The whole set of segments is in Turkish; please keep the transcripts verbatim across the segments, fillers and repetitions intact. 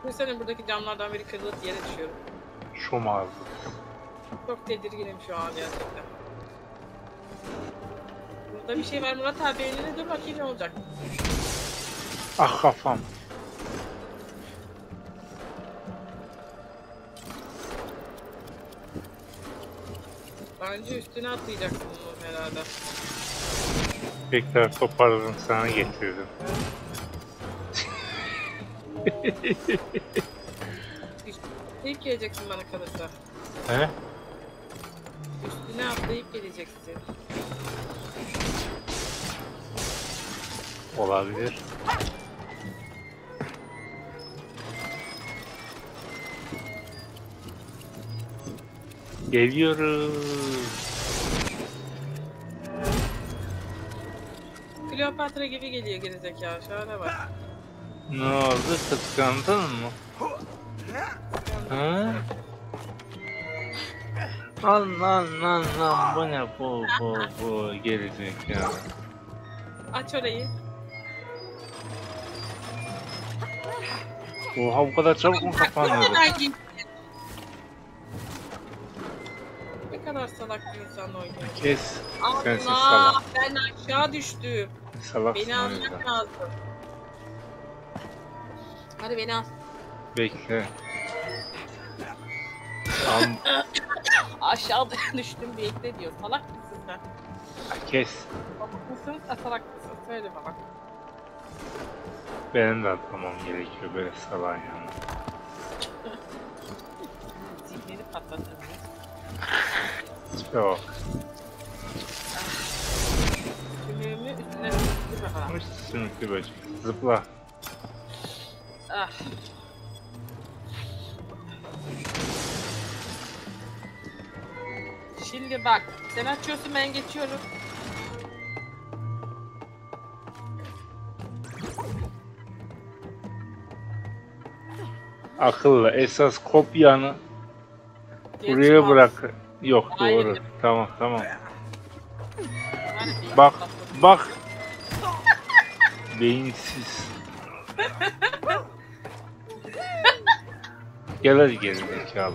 Düşünsene buradaki camlardan biri kırılıp yere düşüyorum. Şom ağzı. Çok tedirginim şu an gerçekten. Burada bir şey var Murat abi eline, dur bakayım ne olacak. Ah kafam. Bence üstüne atlayacaksın bunu herhalde. Tekrar toparladım, sana getirdim. Atlayıp geleceksin bana kalırsa. He? Üstüne atlayıp geleceksin. Olabilir. Geliyoruz. Kleopatra gibi geliyor gerizekalı, şahane bak. Ne oldu? Kıskandın mı? Ha? Lan lan lan lan, bu ne bu bu bu gerizekalı. Aç orayı. Oha, bu kadar çabuk mu kapandı? Ne kadar salak bir insan oynuyor. Kes. Sensiz Allah, salak. ben aşağı düştüm. Salaksın Beni o yüzden. almak lazım. Hadi beni al. Bekle. Al. Aşağıda düştüm, bekle diyor. Salak mısın sen? Kes. Salak mısın? Ha, salak mısın? Söyle bana. Benim de atlamam gerekiyor böyle salağın yanına. Zihleri patlatır. Yok. Tümüğümü üstüne sürtürme falan. Hoş sümüklü böcek. Zıpla. Ah. Şimdi bak, sen açıyorsun, ben geçiyorum. Akıllı. Esas kopyanı buraya Geçmez. bırak. Yok, Hayır. doğru. Tamam tamam. Hadi. Bak bak. Beyinsiz. Gel hadi geri zekalı.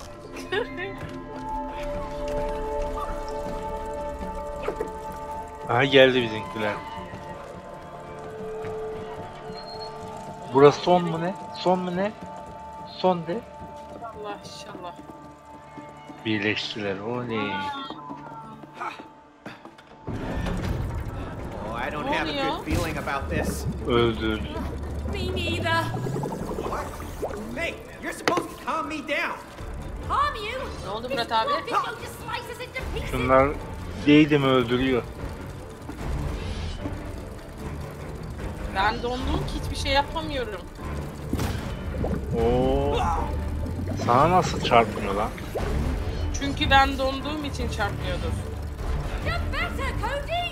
Aha geldi bizimkiler. Burası son mu ne? Son mu ne? Son de. Allah inşallah. Birleştiler. Oley. Oh, I don't have a good feeling about this. Öldü. Me neither. What? Hey, you're supposed to calm me down. Harm you? Ne oldu Murat abi? This will just slice us into pieces. Şunlar değdi mi öldürüyor. Ben dondum ki hiçbir şey yapamıyorum. Oo. Sana nasıl çarpmıyor lan? Çünkü ben donduğum için çarpmıyordur. Do better, Cody.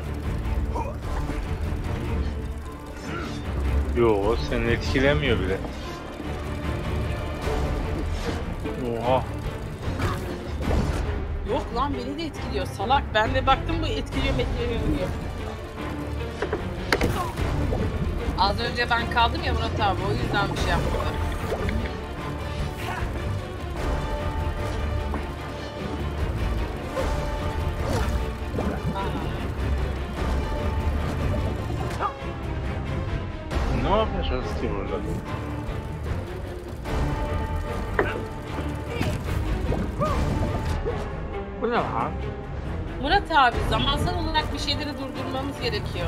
Yo, seni etkilemiyor bile. Oha. Yok lan, beni de etkiliyor salak. Ben de baktım bu etkiliyor etkiliyor diyor. Az önce ben kaldım ya Murat abi, o yüzden bir şey yaptılar. Ne yapacağız ki burada? Bu ne lan? Murat abi, zamansal olarak bir şeyleri durdurmamız gerekiyor.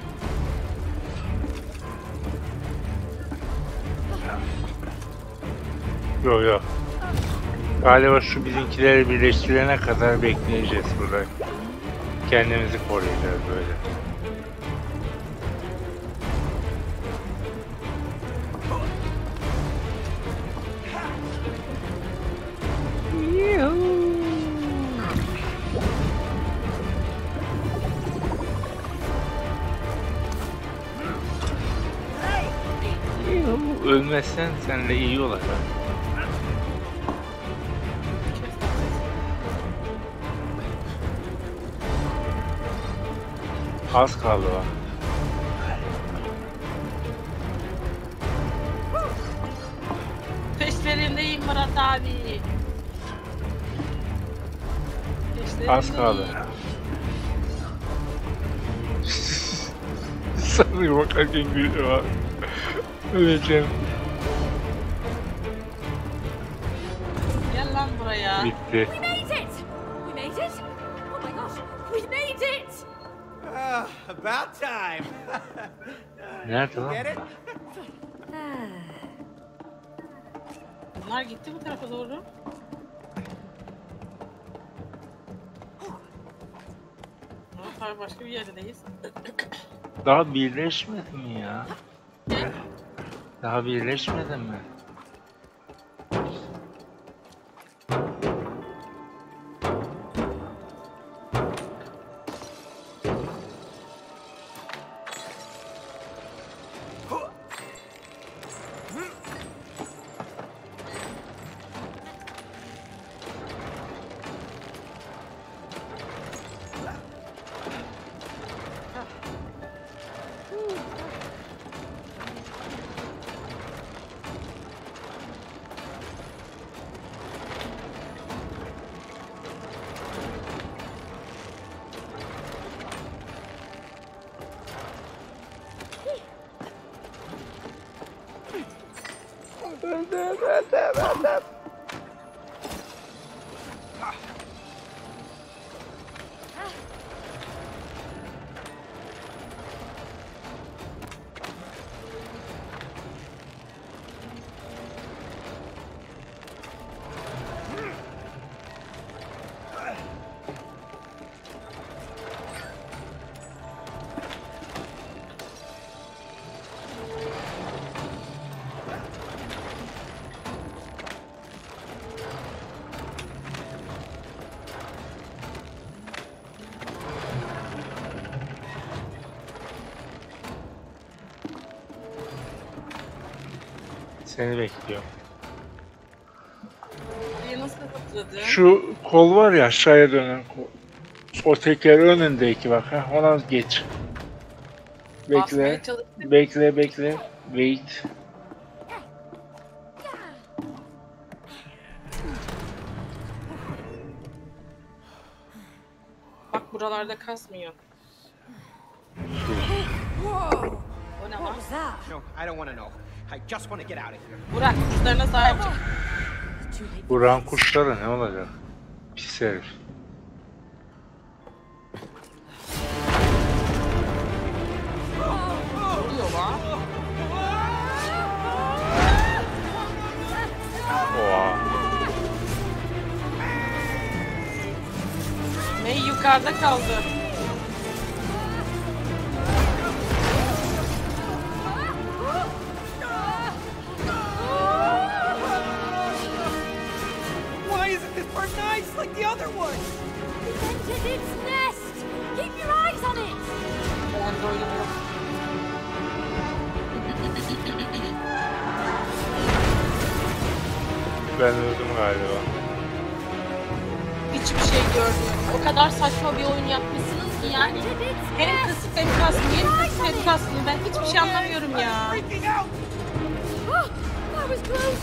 Yok yok. Galiba şu bizimkileri birleştirene kadar bekleyeceğiz burada. Kendimizi koruyacağız böyle. Ölmezsen senle iyi olacak. Az kaldı bak. Murat abi. Geçlerim Az kaldı. Sana bakarken gülüyor. Öleceğim. Gel lan buraya. Bitti. We made it! We made it! Oh my gosh, we made it! Ah, about time. Nerede lan? Get it? Bunlar gitti bu tarafa doğru. Murat abi başka bir yerdeyiz. Daha birleşmedin mi ya? Daha birleşmedin mi? Seni bekliyorum. Burayı nasıl hatırladın? Şu kol var ya, aşağıya dönen kol. O teker önündeki bak ha, ona geç. Bekle. Basmaya çalıştım. Bekle bekle. Wait. Bak buralarda kasmıyor. Whoa! O ne What lan? was that? No, I don't want to know. I just want to get out of here. Burak kuşlarına sahip çık. Too late. Bu ran kuşları ne olacak? Pis herif. Ne oluyor lan? Oha. May yukarıda kaldı. Why isn't this part nice like the other ones? It entered its nest! Keep your eyes on it! Android'um yok. Ben öldüm galiba. Hiçbir şey görmüyorum. O kadar saçma bir oyun yapmışsınız ki yani. Hem kısık hem kasmıyor, hem kısık hem kasmıyor. Ben hiçbir şey anlamıyorum ya. Freaking out! Oh, that was close!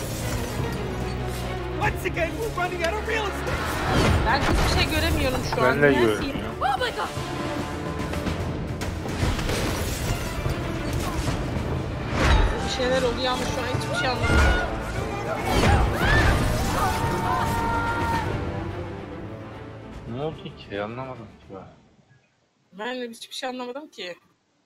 Once again, we're running out of real estate. Ben hiçbir şey göremiyorum şu an. Ben de Her şeyi- görmüyorum. Oh my god! Bir şeyler oluyor ama şu an hiçbir şey anlamıyorum. Ne oldu ki? Anlamadım ki ben. Ben de hiçbir şey anlamadım ki.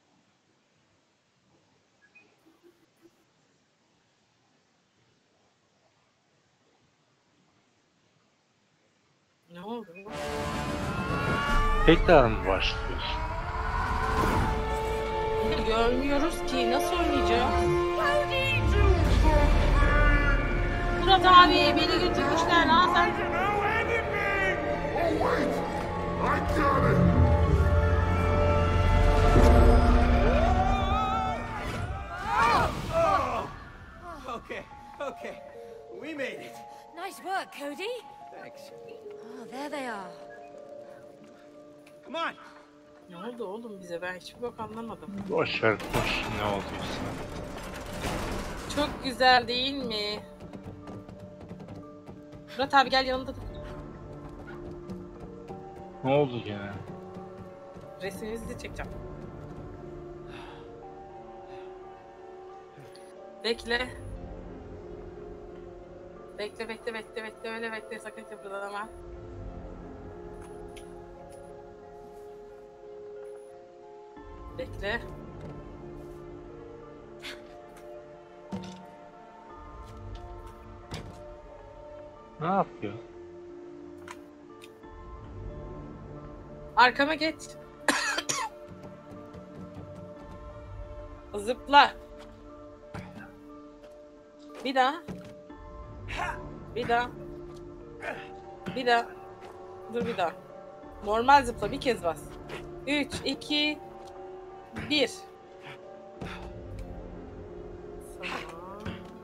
Ne oldu? Tekrar mı başlıyorsun? Görmüyoruz ki. Nasıl oynayacağız? Cody! Murat abi beni götürmüşler lan sen. Oh, wait! I got it! Okay, okay. We made it. Nice work, Cody. Thanks. Oh, there they are. Come on. Ne oldu oğlum bize? Ben hiçbir bak anlamadım. Boş ver koş ne olduysa. Çok güzel değil mi? Murat abi gel yanımda dur. Ne oldu gene? Resminizi çekeceğim. Bekle. Bekle bekle bekle bekle öyle bekle sakın kıpırdama. Bekle. Ne yapıyor? Arkama geç. Zıpla. Bir daha. Bir daha. Bir daha. Dur bir daha. Normal zıpla bir kez bas. üç, iki, bir. Tamam.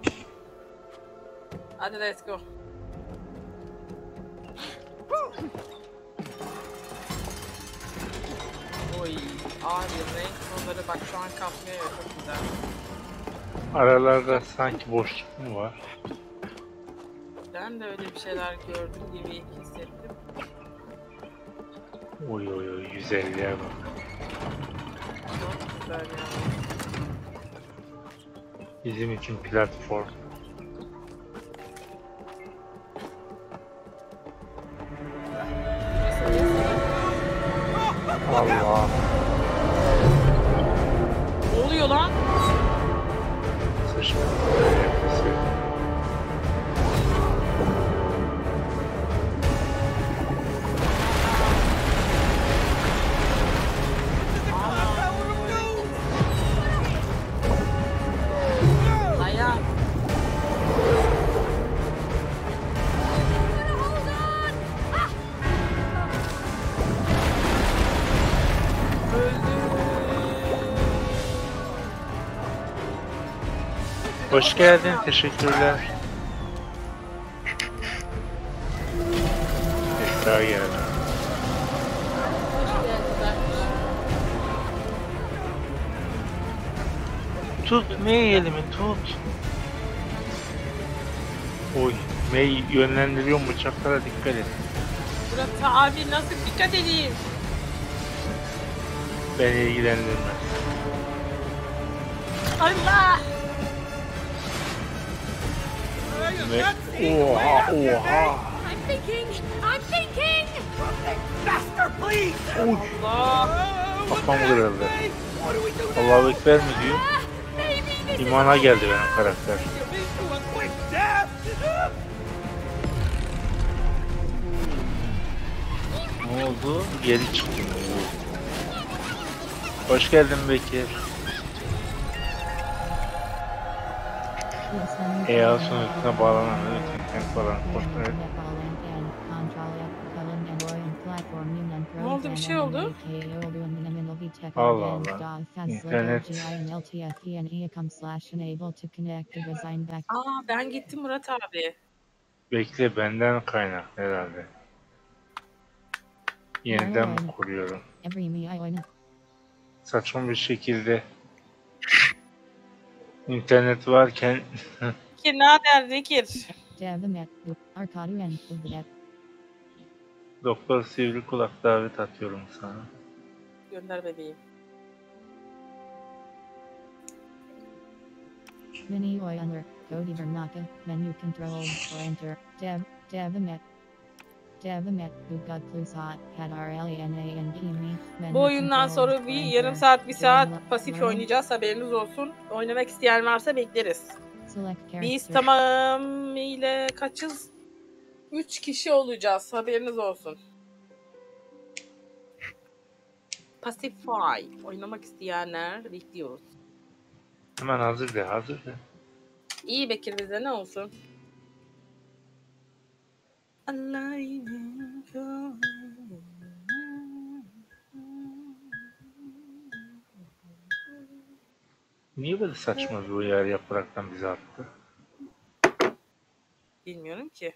Hadi let's go. Oy, abi renk tonları bak şu an kapmıyor ya çok güzel. Aralarda sanki boşluk mu var? Ben de öyle bir şeyler gördüm gibi hissettim. Oy oy oy güzelliğe bak. Çok güzel ya. Bizim için platform. Allah. Ne oluyor lan? Sıçma. Aya. Hoş geldin, teşekkürler. Tekrar geldim. Hoş geldin. Tut May elimi tut. Oy May yönlendiriyor bıçaklara dikkat et. Murat abi nasıl dikkat edeyim? Beni ilgilendirmez. Allah! Ve oha oha. I'm thinking! I'm thinking! Faster, please! Uy Allah! kafam kırıldı. Allahu Ekber mi diyor? Ah, maybe this is İmana geldi benim karakter. Quick death! Ne oldu? Geri çıktı. Hoş geldin Bekir. E A sonucuna bağlanan internet bağlanan kontrol. Ne oldu, bir şey oldu? Allah Allah. İnternet. Aa ben gittim Murat abi. Bekle benden kaynak herhalde. Yeniden mi kuruyorum? Saçma bir şekilde internet varken Ki naber Zekir? Doktor Sivri Kulak davet atıyorum sana. Gönder bebeğim. Mini Oyaner, Cody Vernaka, Menu Control, or Enter, Dev, Devimet. Devimet, Bugad Plusat, Hadar Lena and Kimi. Bu oyundan sonra bir yarım saat bir saat pasif oynayacağız, haberiniz olsun. Oynamak isteyen varsa bekleriz. Biz tamamıyla kaçız? üç kişi olacağız, haberiniz olsun. Pacify oynamak isteyenler bekliyoruz. Hemen hazır de hazır de. İyi Bekir, bize ne olsun? Niye böyle saçma bir uyarı yaparaktan bize attı? Bilmiyorum ki.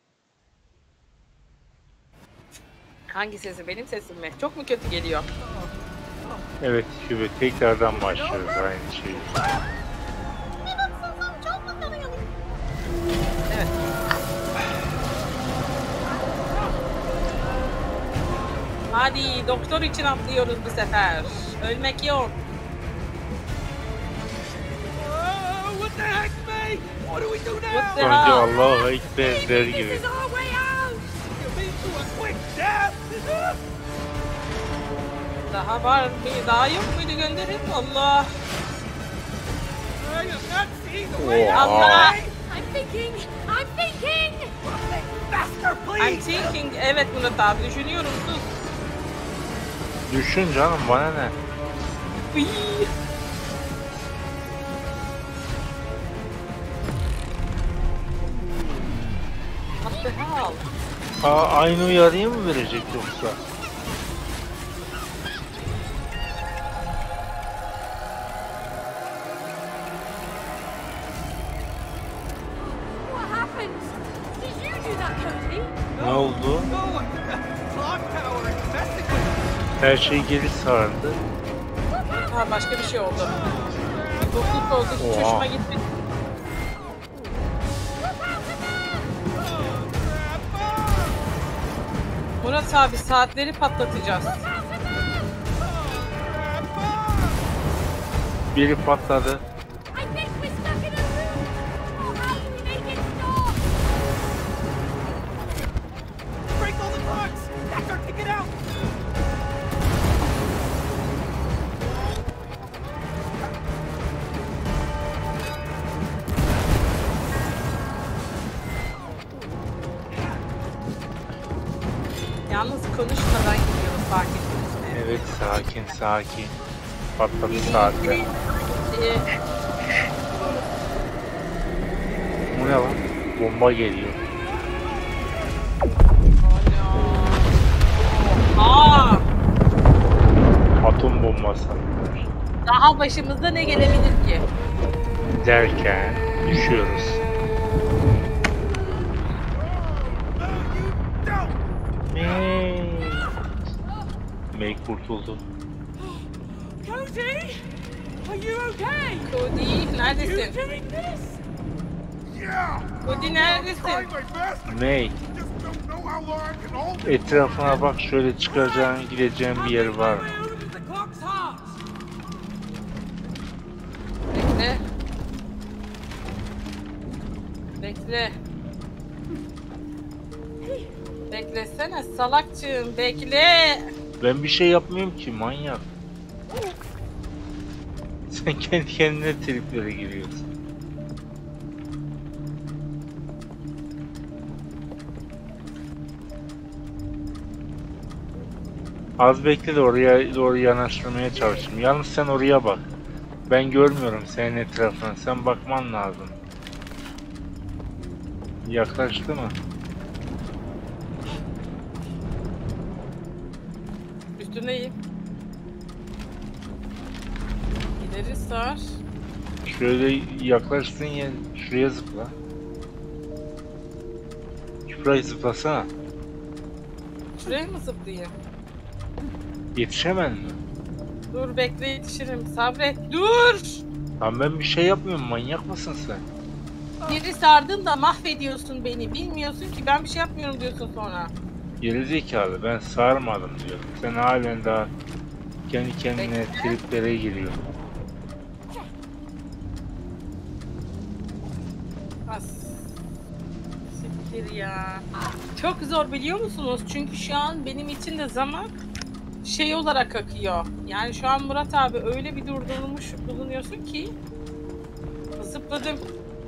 Hangi sesi? Benim sesim mi? Çok mu kötü geliyor? Evet Kübe tekrardan başlıyoruz aynı şeyi. Evet. Hadi doktor için atlıyoruz bu sefer. Ölmek yok. Oh, what the heck, mate? What do we do now? What the Önce hell? Allah'a ekber der This gibi. is our way out! You mean to a quick death? Daha var mı? Daha yok muydu gönderin? Allah. I have not seen the way Oha. out. Allah. I'm thinking! I'm thinking! Faster, I'm please. thinking. Evet Murat abi düşünüyorum. Sus. Düşün canım, bana ne? Uy. What the hell? Aa, aynı uyarıyı mı verecek yoksa? What happened? Did you do that, Cody? Ne oldu? No, clock tower investigating. Her şey geri sardı. Ha başka bir şey oldu. Bokluk oldu. Hiç Oha. hoşuma gitti. Murat abi saatleri patlatacağız. Biri patladı. I think we're stuck in a loop! Oh, how do we make it stop? Break all the clocks. That's our ticket out. Yalnız konuşmadan gidiyoruz fark ettiniz mi? Evet, sakin sakin. Patladı saatler. Ee, Bu ne lan? Bomba geliyor. Aa, Atom bombası. daha başımıza ne gelebilir ki? Derken düşüyoruz. May. May kurtuldu. Cody! Are you okay? Cody You neredesin? doing this? Yeah! Cody I'm neredesin? trying my best. May, Just don't know how long I can hold it. etrafına bak, şöyle çıkacağın, gideceğin bir yer var. The clock's hot. Bekle. Bekle. Beklesene salakçığım bekle. Ben bir şey yapmıyorum ki, manyak. Sen kendi kendine triplere giriyorsun. Az bekle de oraya doğru yanaştırmaya çalışayım. Yalnız sen oraya bak. Ben görmüyorum senin etrafına. Sen bakman lazım. Yaklaştı mı? Üstündeyim. İleri sar. Şöyle yaklaştığın yer, şuraya zıpla. Şurayı zıplasana. Şuraya mı zıplayayım? Yetişemez mi? Dur bekle yetişirim. Sabret. Dur! Lan ben bir şey yapmıyorum, manyak mısın sen? Biri sardın da mahvediyorsun beni. Bilmiyorsun ki ben bir şey yapmıyorum diyorsun sonra. Gerizekalı, ben sarmadım diyor. Sen halen daha kendi kendine triplere giriyor. As. Siktir ya. Çok zor biliyor musunuz? Çünkü şu an benim için de zaman şey olarak akıyor. Yani şu an Murat abi öyle bir durdurulmuş bulunuyorsun ki zıpladım.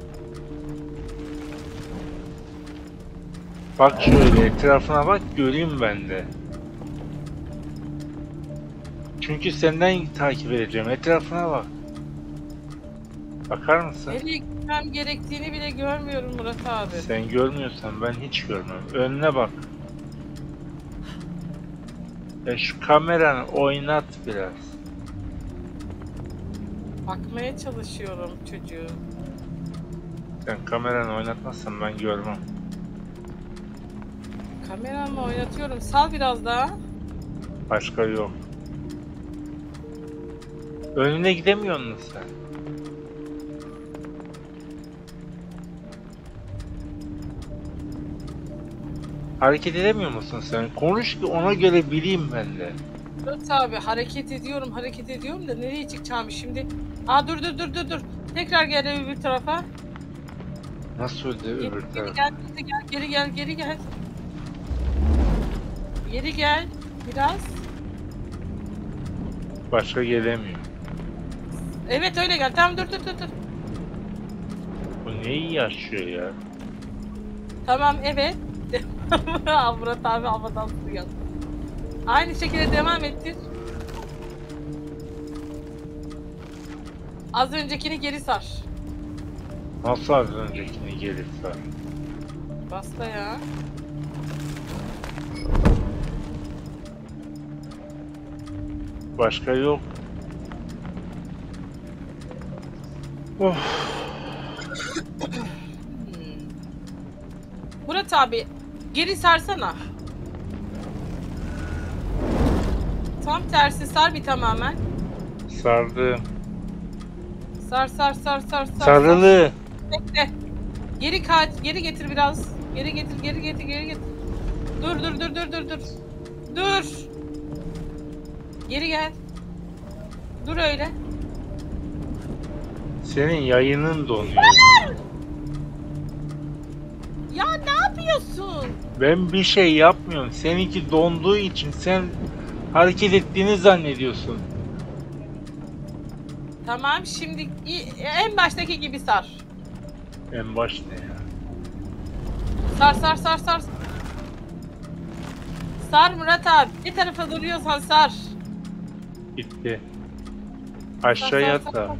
Bak şöyle etrafına bak, göreyim ben de. Çünkü senden takip edeceğim. Etrafına bak. Bakar mısın? Nereye gitmem gerektiğini bile görmüyorum Murat abi. Sen görmüyorsan ben hiç görmem. Önüne bak. Ya şu kameranı oynat biraz. Bakmaya çalışıyorum çocuğu. Sen kameranı oynatmazsan ben görmem. Kameramı oynatıyorum. Sal biraz daha. Başka yok. Önüne gidemiyor musun sen? Hareket edemiyor musun sen? Konuş ki ona göre bileyim ben de. Murat abi hareket ediyorum hareket ediyorum da nereye çıkacağım şimdi? Aa dur dur dur dur dur. Tekrar gel öbür tarafa. Nasıl öldü Geri, öbür geri taraf? gel, geri gel, geri gel, geri gel. Geri gel biraz. Başka gelemiyor. Evet öyle gel. Tamam dur dur dur dur. Bu neyi yaşıyor ya? Tamam evet. Murat abi havadan suya. Aynı şekilde devam ettir. Az öncekini geri sar. Nasıl az öncekini gelirse? Basta ya. Başka yok. Oh. Murat abi geri sarsana. Tam tersi sar bir tamamen. Sardım. Sar sar sar sar sar. Sarılı. Bekle. Geri kaç, geri getir biraz. Geri getir, geri getir, geri getir. Dur dur dur dur dur dur. Dur. Geri gel. Dur öyle. Senin yayının donuyor. Ya ne yapıyorsun? Ben bir şey yapmıyorum. Seninki donduğu için sen hareket ettiğini zannediyorsun. Tamam şimdi i- en baştaki gibi sar. En baş ne ya? Sar sar sar sar. Sar Murat abi. Bir tarafa duruyorsan sar. Gitti. Sar, Aşağıya sar, sar, da. sar.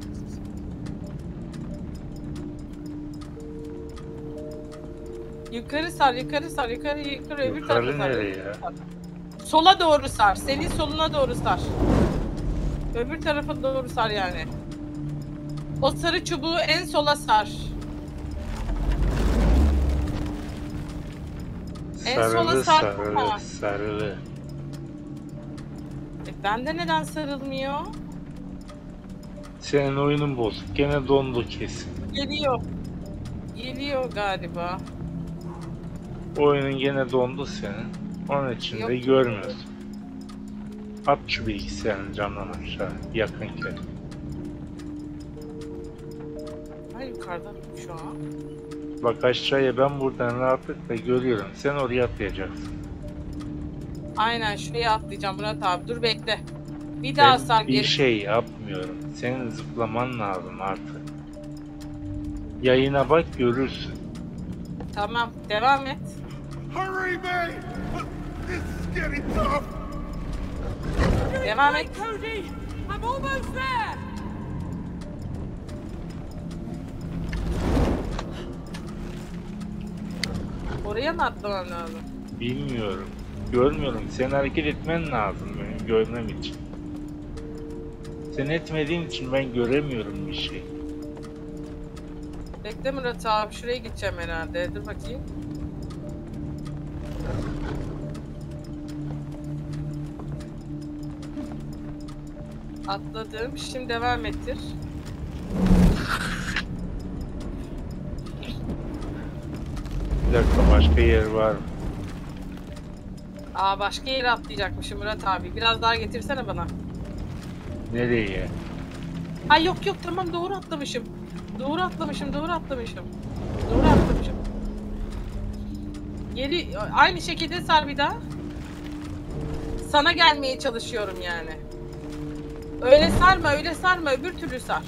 Yukarı sar, yukarı sar, yukarı yukarı öbür Yukarı tarafa sar. nereye ya? Sola doğru sar. Senin soluna doğru sar. Öbür tarafa doğru sar yani. O sarı çubuğu en sola sar. En sola Sarılı sarsana. sarılı sarılı. E bende neden sarılmıyor? Senin oyunun bozuk. Gene dondu kesin. Geliyor. Geliyor galiba. Oyunun gene dondu senin. Onun için de Yok. görmüyorsun. At şu bilgisayarın camdan aşağı. Yakınken. Ben yukarıda şu an. Bak aşağıya ben buradan rahatlıkla görüyorum. Sen oraya atlayacaksın. Aynen şuraya atlayacağım Murat abi. Dur bekle. Bir daha sar Ben bir geri. şey yapmıyorum. Senin zıplaman lazım artık. Yayına bak görürsün. Tamam devam et. Hurry, May! This is getting tough! Devam et. Cody! I'm almost there! Oraya mı atlaman lazım? Bilmiyorum. Görmüyorum. Sen hareket etmen lazım benim görmem için. Sen etmediğin için ben göremiyorum bir şey. Bekle Murat abi şuraya gideceğim herhalde. Dur bakayım. Atladım. Şimdi devam ettir. Bir dakika başka yer var mı? Aa başka yere atlayacakmışım Murat abi. Biraz daha getirsene bana. Nereye? Ay yok yok tamam doğru atlamışım. Doğru atlamışım, doğru atlamışım. Doğru atlamışım. Geri aynı şekilde sar bir daha. Sana gelmeye çalışıyorum yani. Öyle sarma, öyle sarma, öbür türlü sar.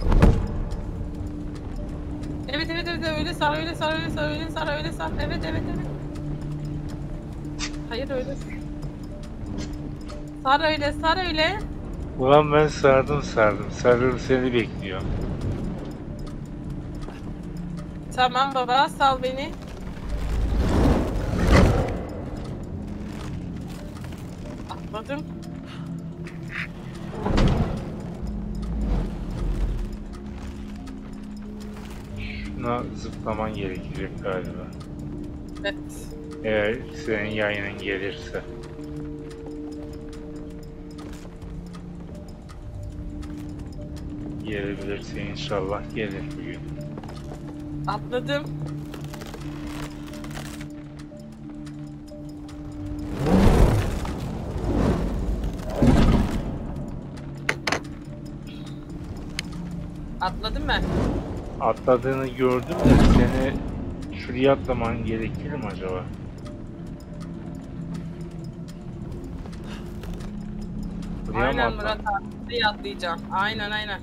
Evet evet evet öyle sar, öyle sar, öyle sar, öyle sar, öyle sar. Evet evet evet. Hayır öyle. Sar öyle, sar öyle. Ulan ben sardım sardım. Sarıl seni bekliyorum. Tamam baba, sal beni. Atladım. Şuna zıplaman gerekecek galiba. Evet. Eğer senin yayının gelirse. Gelebilirse inşallah gelir bugün. Atladım. Atladım ben. Atladığını gördüm de seni şuraya atlaman gerekir mi acaba? Buraya Aynen mı Murat atlan- abi. Buraya atlayacağım. Aynen aynen.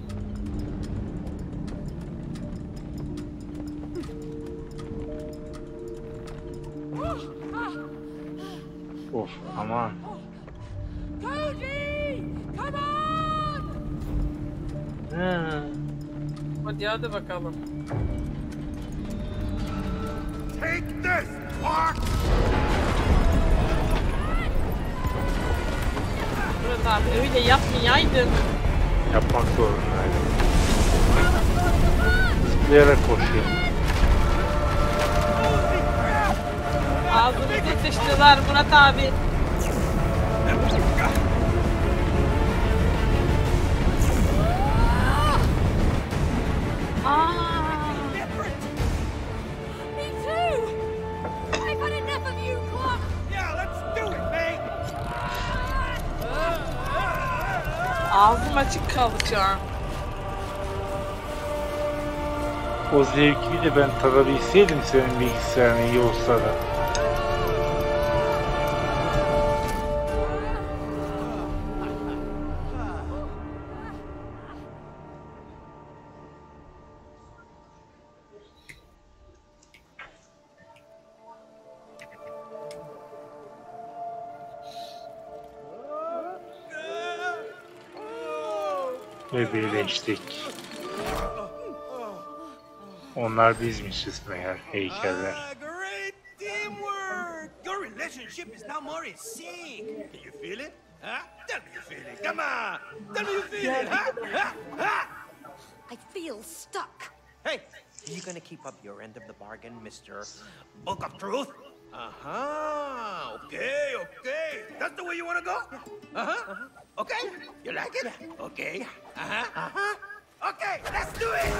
Of aman. Cody! Come on! Ha. Hadi hadi bakalım. Take this, Mark! Murat abi öyle yapmayaydın. Yapmak zorundaydım. Zıplayarak koşuyor. Ağzımızı sıçtılar Murat abi. Aa, Me too! I've had enough of you, Clark! Yeah, let's do it, mate. ağzım açık kaldı şu an. O zevki de ben tadabilseydim senin bilgisayarın iyi olsa da. Ve birleştik. Onlar bizmişiz meğer heykeller. Ah, great teamwork. Your relationship is now more in sync. Do you feel it? Huh? Tell me you feel it. Come on. Tell me you feel it, huh? Huh? Huh? I feel stuck. Hey, are you gonna keep up your end of the bargain, Mister Book of Truth? Uh-huh. Okay, okay. That's the way you wanna go? Uh-huh. Okay. You like it? Okay. Uh-huh. Uh-huh. Okay, let's do it!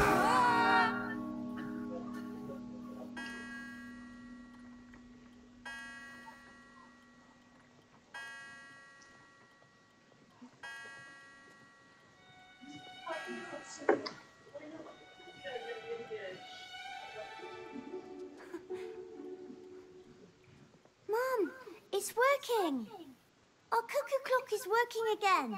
Mom, it's working. Our cuckoo clock is working again.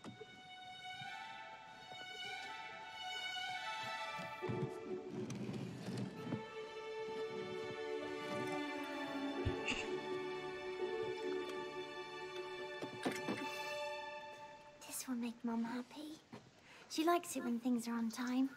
This will make Mom happy. She likes it when things are on time.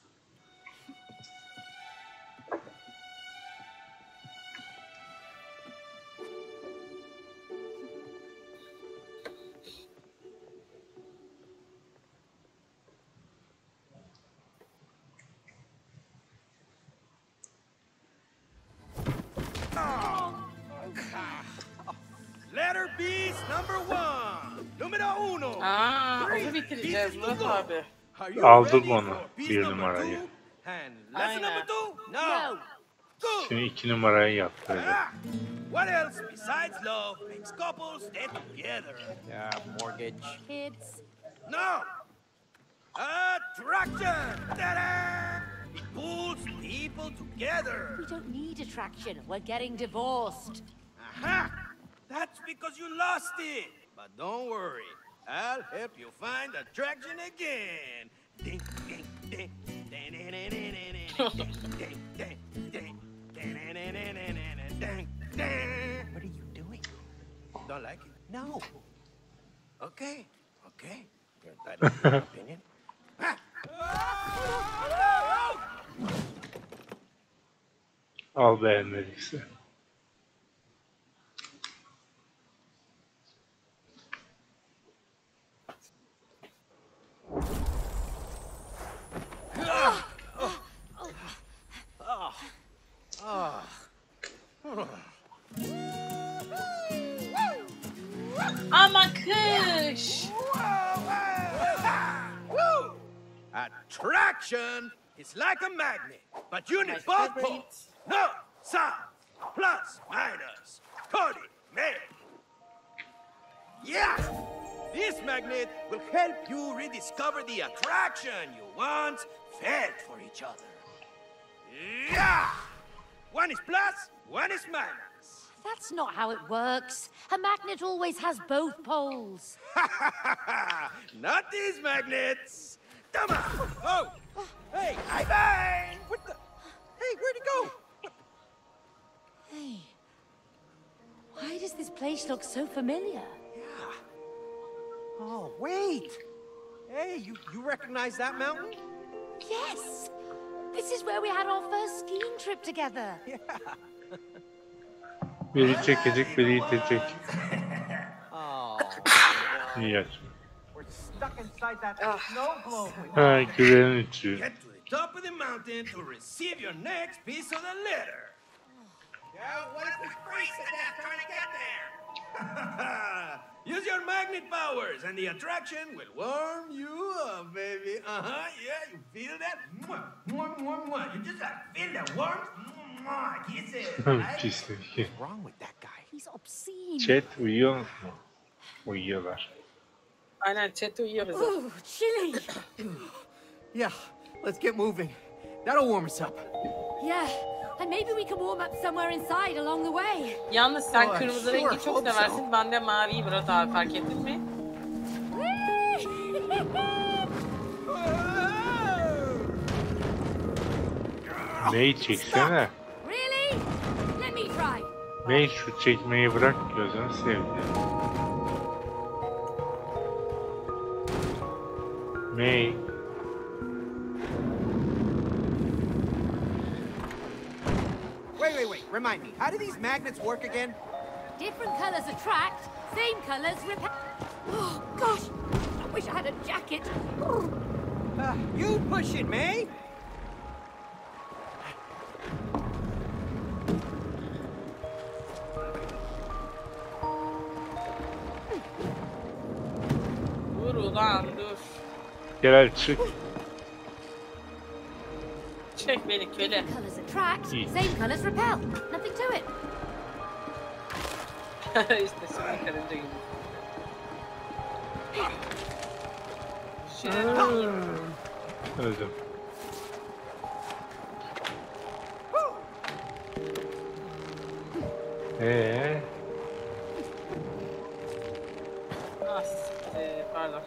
Letter B's number one. Numero uno. Aa, Three. onu bitireceğiz Pieces to Murat go. abi. Are you Aldık ready onu, for piece bir number numarayı. two? And lesson Aynen. number two? No. Good. Şimdi iki numarayı yaptırdı. Ah, what else besides love makes couples stay together? Yeah, mortgage. Kids. No. Attraction. Ta-da! It pulls people together. We don't need attraction. We're getting divorced. Aha! That's because you lost it. But don't worry. I'll help you find attraction again. Ding, ding, ding. Ding, ding, ding, ding, ding, ding, ding, ding, ding, ding, ding, ding, ding. What are you doing? Don't like it? No. Okay, okay. You're entitled to your opinion. Ah! Al beğenmediyse. Ama kış. Woo! Attraction is like a magnet, but you need My both favorite. poles. North, south, plus, minus, Cody, man. Yeah! This magnet will help you rediscover the attraction you once felt for each other. Yeah! One is plus, one is minus. That's not how it works. A magnet always has both poles. Not these magnets. Come on. Oh, hey, bye bye. What the? Hey, where'd it go? Hey, why does this place look so familiar? Yeah. Oh, wait. Hey, you, you recognize that mountain? Yes! This is where we had our first skiing trip together. Yeah. Biri çekecek, biri itecek. Oh. Yes. We're stuck inside that snow globe. Ha, güvenin içi. Get to the top of the mountain to receive your next piece of the letter. Yeah, what if we freeze to death trying to get there? Use your magnet powers and the attraction will warm you up, baby. Uh-huh, yeah, you feel that? Mwah, mwah, mwah, mwah. You just like feel that warmth? Mwah, kisses, right? Pislik. What's wrong with that guy? He's obscene. Chat uyuyor mu? Uyuyorlar. Aynen chat uyuyor bize. Ooh, chilly. Yeah, let's get moving. That'll warm us up. Yeah, and maybe we can warm up somewhere inside along the way. Yalnız sen Oh, kırmızı sure, rengi çok hope so. seversin. Ben de maviyi Murat abi, fark ettin mi? Ney çeksene. Really? Let me try. Ney şu çekmeyi bırak, gözünü seveyim. Ney? Wait, wait, wait. Remind me. How do these magnets work again? Different colors attract, same colors repel. Oh, gosh. I wish I had a jacket. Uh, you push it, May. Dur ulan dur. Gel hadi çık. Çek beni köle. Different colors attract, İyi. same colors repel. Nothing to it. işte şimdi karınca gibi. Şöyle Öldüm. Eee? Ah, siktir, pardon.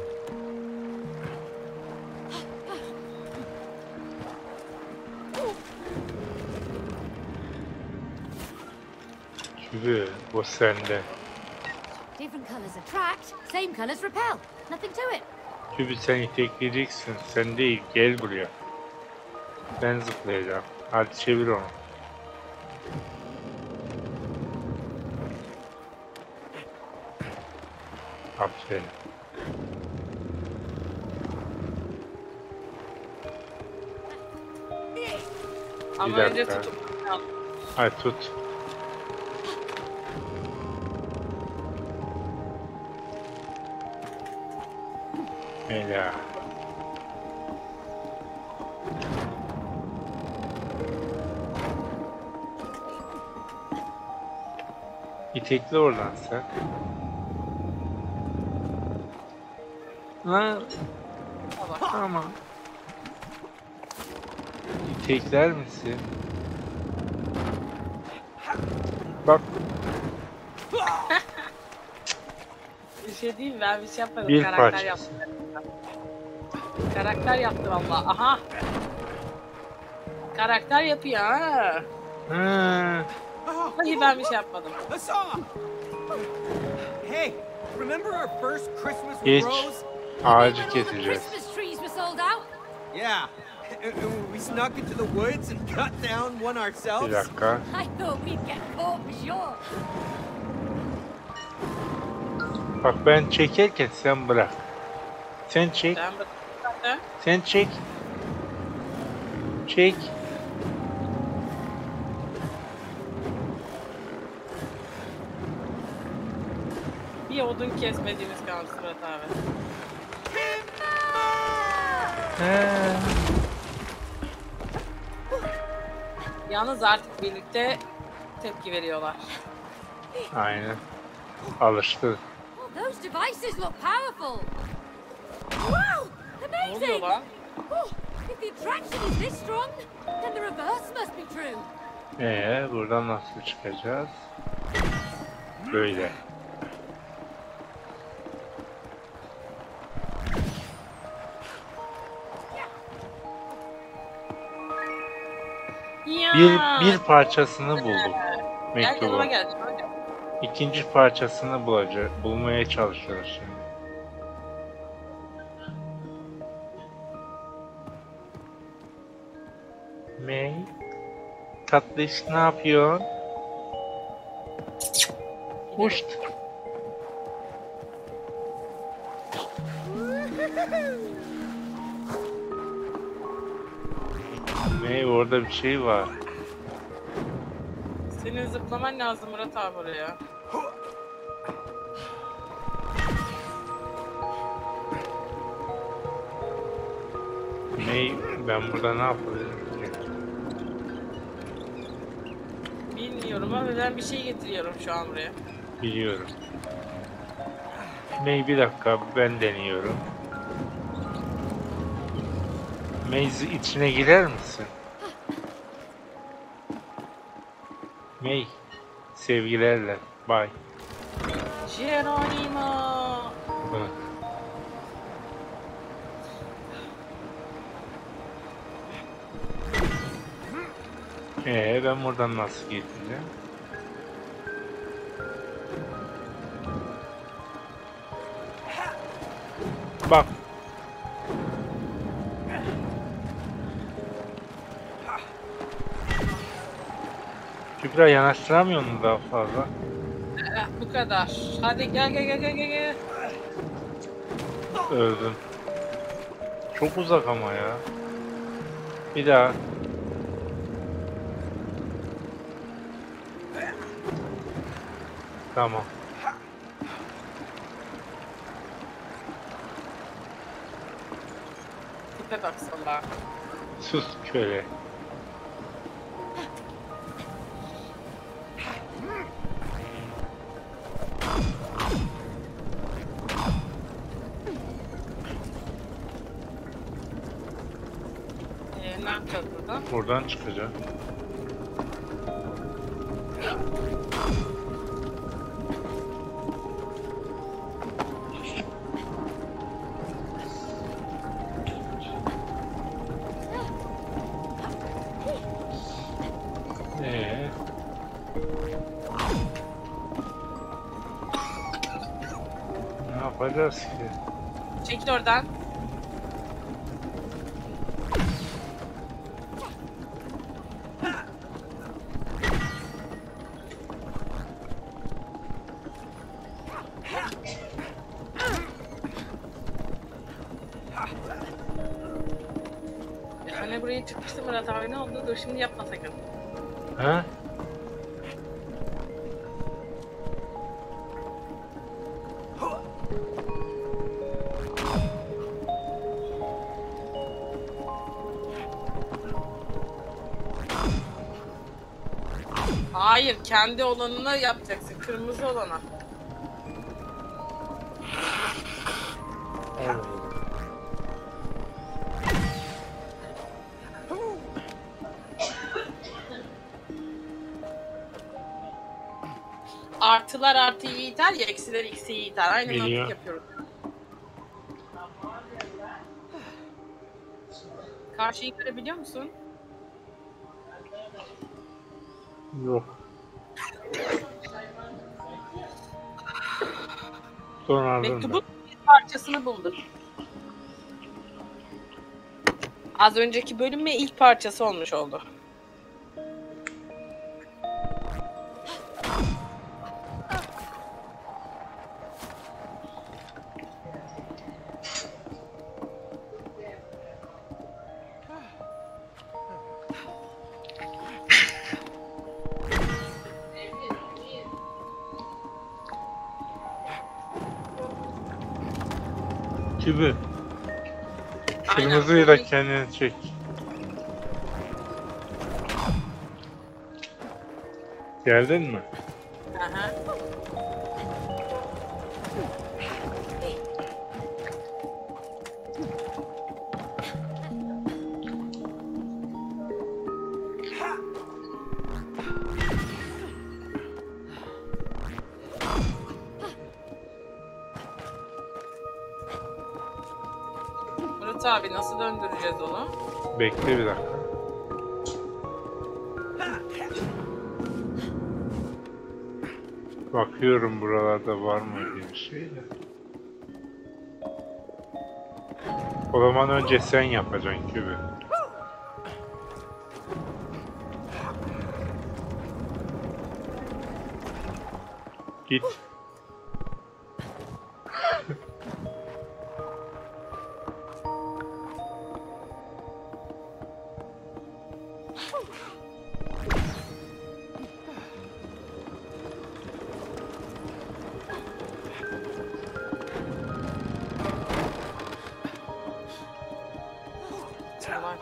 Kübü, o sende. Different colors attract, same colors repel. Nothing to it. Kübü sen itekleyeceksin. Sen değil, gel buraya. Ben zıplayacağım. Hadi çevir onu. Aferin. Ama Bir önce dakika. tutup Hadi tut. Ela. İtekle oradan sen. Lan. Tamam. İtekler misin? Bak. bir şey değil mi? Ben bir şey yapmadım. Bir Karakter parça. yaptım. Karakter yaptı valla. Aha. Karakter yapıyor ha. Ha. Oh, Hayır ben bir şey yapmadım. a song. Hey, remember our first Christmas with Geç. Rose? Ağacı When all the keseceğiz. Christmas trees were sold out. Yeah. And- and we snuck into the woods and cut down one Bir ourselves. dakika. I thought we'd get caught for sure. Bak ben çekerken sen bırak. Sen çek. Ben bıraktım. Sen çek. Çek. Bir odun kesmediğimiz kaldı Murat abi. He. Yalnız artık birlikte tepki veriyorlar. Aynen. Alıştı. Oh, those Those devices look powerful. Wow! Ne oluyor Amazing! lan? Oh, if the attraction is this strong, then the reverse must be true. Ee, buradan nasıl çıkacağız? Böyle. Ya. Bir bir parçasını bulduk Gel yanıma mektubu. gel. Hadi. İkinci parçasını bulacak, bulmaya çalışıyoruz şimdi. May, tatlış ne yapıyorsun? Uçt. May, orada bir şey var. Senin zıplaman lazım Murat abi oraya. May, ben burada ne yapabilirim? Bilmiyorum ama ben bir şey getiriyorum şu an buraya. Biliyorum. May, bir dakika, ben deniyorum. May, içine girer misin? May, sevgilerle, bye. Geronimo. Hı. Ee, ben buradan nasıl gideceğim? Bak. Kübra, yanaştıramıyor mu daha fazla? Eh, bu kadar. Hadi gel gel gel gel gel. gel. Öldüm. Çok uzak ama ya. Bir daha. Tamam. Tipe baksana. Sus köle. Ee, ne yapacağız buradan? Buradan çıkacağım. Ee. Ne yapacağız ki? Çekil oradan. Ya hani buraya çıkmıştı Murat abi, ne oldu? Dur şimdi yapma sakın. Ha? Hayır, kendi olanına yapacaksın. Kırmızı olana. Artılar artıyı iter ya, eksiler eksiyi iter. Aynı Biliyor. mantık yapıyoruz. Karşıyı görebiliyor musun? Yok. Sonra Mektubun bir parçasını bulduk. Az önceki bölüm ve ilk parçası olmuş oldu. Kübü. Aynen. Kırmızıyı da kendine çek. Geldin mi? Aha. abi nasıl döndüreceğiz onu? Bekle bir dakika. Bakıyorum buralarda var mı bir şey de. O zaman önce sen yapacaksın kübü. Git. Tamam.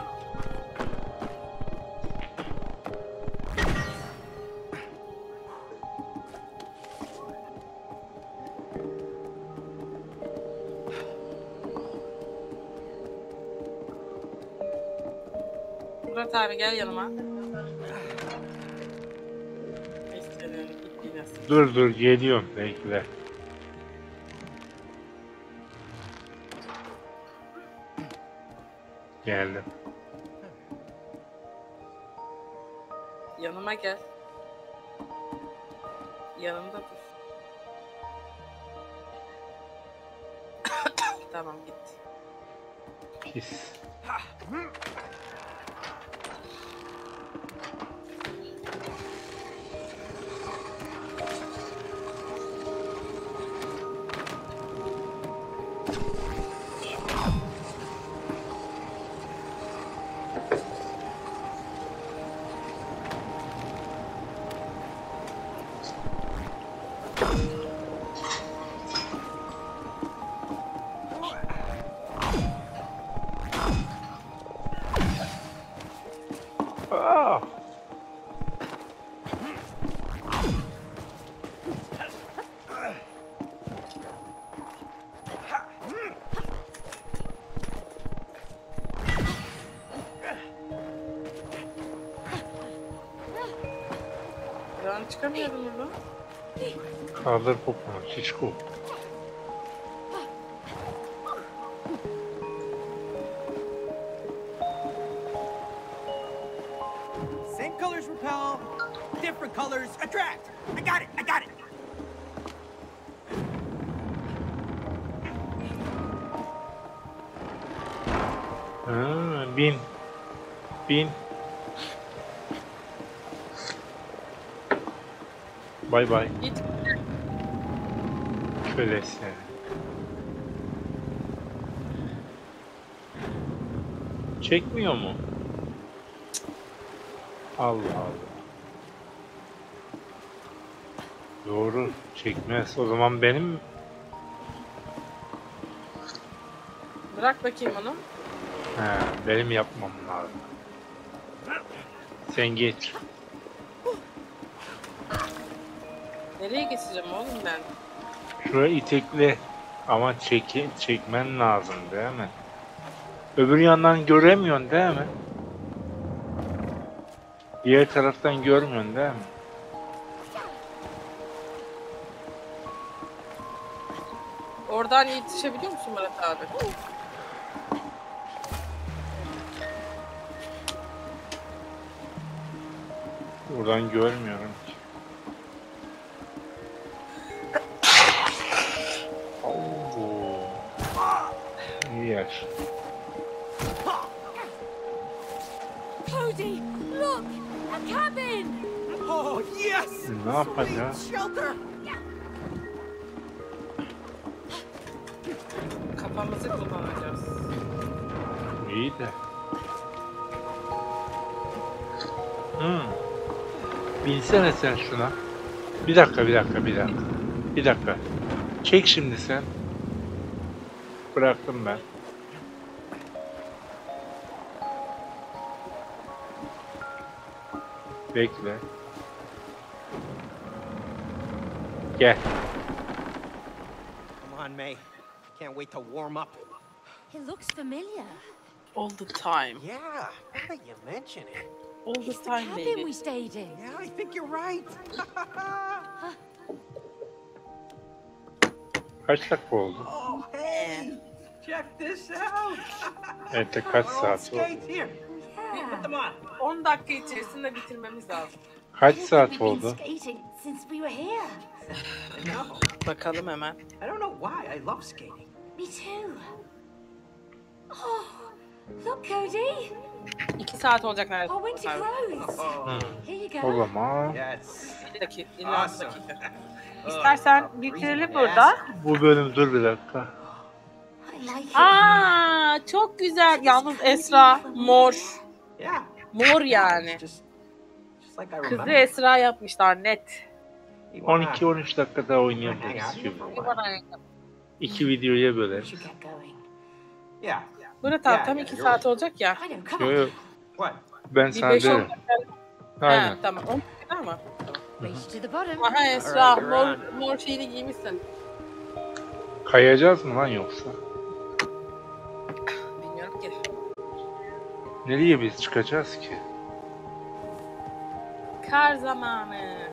Murat abi gel yanıma. İstediğin git biraz. Dur dur geliyorum bekle. Geldim. Yanıma gel. Yanımda dur. Tamam git. Pis. Aa! Ben çıkamıyorum buradan. Kaldır poponu şişko. Same colors repel, different colors attract. I got it, I got it. Ha, bin. Bin. Bay bay. Git. Kölesi. Çekmiyor mu? Allah Allah. Doğru. Çekmez. O zaman benim... Bırak bakayım onu. He, benim yapmam lazım. Sen geç. Nereye geçeceğim oğlum ben? Şuraya itekle. Ama çeki, çekmen lazım değil mi? Öbür yandan göremiyorsun değil mi? Diğer taraftan görmüyorsun değil mi? Oradan yetişebiliyor musun Murat abi? Buradan görmüyorum ki. Oo. İyi yaş. Cody, look! A cabin! Oh, yes! Ne yapacağız? Shelter! Kafamızı kullanacağız. İyi de. Hmm. Binsene sen şuna. Bir dakika, bir dakika, bir dakika. Bir dakika. Çek şimdi sen. Bıraktım ben. Bekle. Gel. Come on, May. Can't wait to warm up. He looks familiar. All the time. Yeah, now that you mention it. All the It's the time cabin baby. we stayed in. Yeah, I think you're right. Kaç dakika oldu? Oh, hey! Check this out. Evet de kaç Our old saat oldu? skates here. Put them on. on dakika içerisinde bitirmemiz lazım. Kaç I don't saat think we've been oldu? skating since we were here. No, Bakalım hemen. I don't know why. I love skating. Me too. Oh, look, Cody. iki saat olacak neredeyse. Our winter clothes. Oh, Here you O go. zaman yes. Bir dakika, illa bir Awesome. dakika. Oh, İstersen freezing bitirelim ass. burada. bu bölüm dur bir dakika. I like it. Aa, çok güzel. Yalnız Esra mor. Yeah. Mor yani. It's just, just like I Kızı remember. Esra yapmışlar net. You wanna- on iki on üç dakika daha hang oynayabiliriz out here gibi. for a Bir while? bana- İki videoya We böleriz. should get going. Yeah. Burada tam Ya, tam ya, iki you're saat olacak ya. I know, come Yo, on. yo, What? ben Bir sana beş on derim. dakika. Aynen. Ha, tamam. on dakika mı? Race to the bottom. Aha Esra Alright, you're mor, on. mor şeyini giymişsin. Kayacağız mı lan yoksa? Bilmiyorum ki. Nereye biz çıkacağız ki? Kar zamanı.